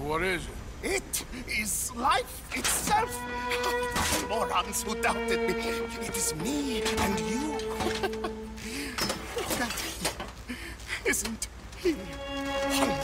What is it? It is life itself. The morons who doubted me. It is me and you. Look at him. Isn't he wonderful?